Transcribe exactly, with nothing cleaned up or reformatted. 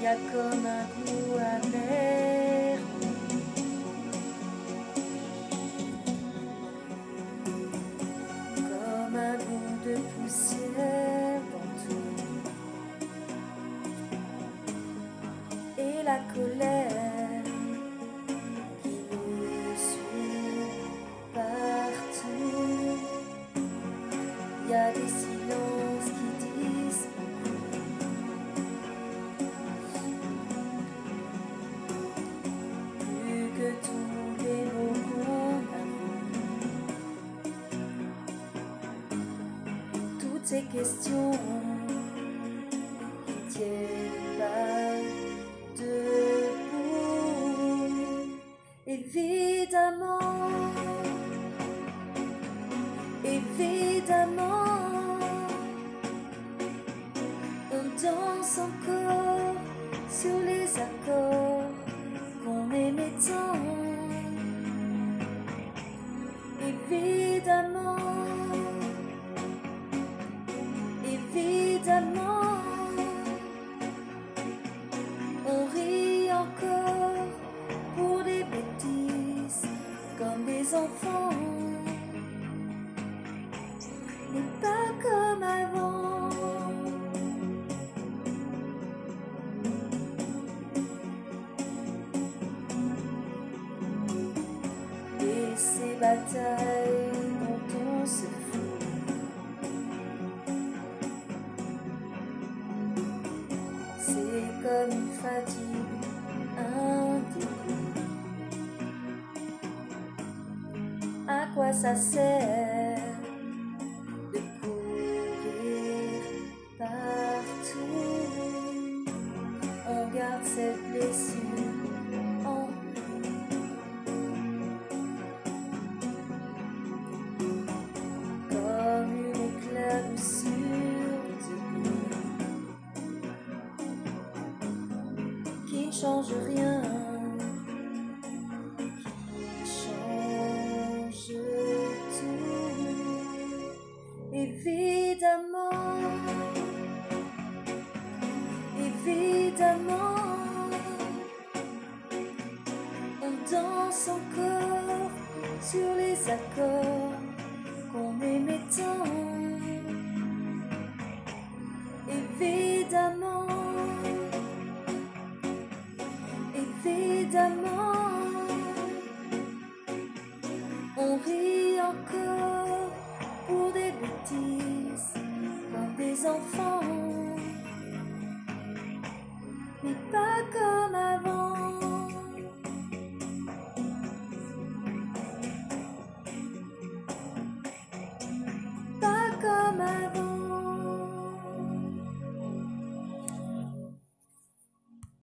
a comme un goût amer. Comme un goût de poussière dans tout. Et la colère qui nous suit partout. Il y a des silences qui disent beaucoup. Plus que tous les mots qu'on avoue. Toutes ces questions qui tiennent pas debout. Évidemment, évidemment, on danse encore sur les accords qu'on aimait tant. Évidemment, évidemment, on rit encore pour des bêtises comme des enfants. Mais pas comme avant. Et ces batailles dont on se fout, c'est comme une fatigue, un dégoût. À quoi ça sert de courir partout? On garde cette blessure en nous. Comme une éclaboussure de nuit qui ne change rien, qui change tout. Évidemment, évidemment, on danse encore sur les accords qu'on aimait tant. Évidemment, évidemment, on rit encore pour des bêtises comme des enfants. Mais pas comme avant. Pas comme avant.